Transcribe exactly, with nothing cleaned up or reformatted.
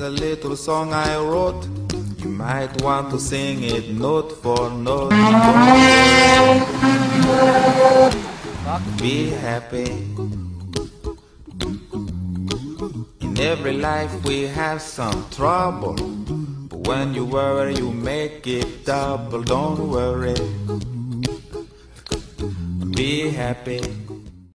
a little song I wrote. You might want to sing it note for note. Be happy. In every life we have some trouble, but when you worry you make it double. Don't worry. Be happy.